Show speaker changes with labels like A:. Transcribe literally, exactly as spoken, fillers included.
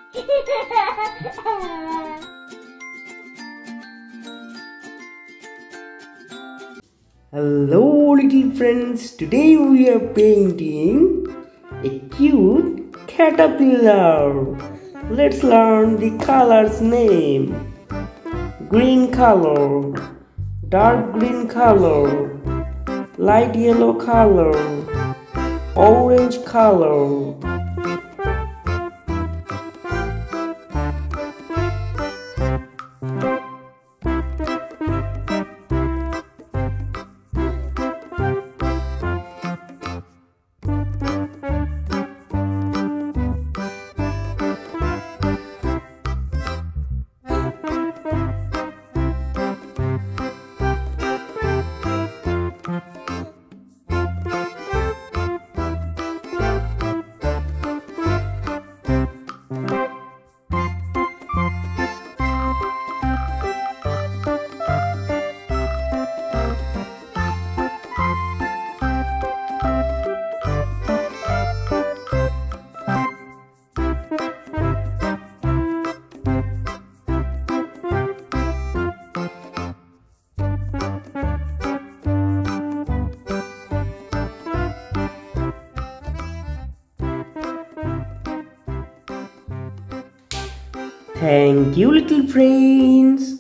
A: Hello little friends, today we are painting a cute caterpillar. Let's learn the color's name. Green color, dark green color, light yellow color, orange color. Thank you little friends.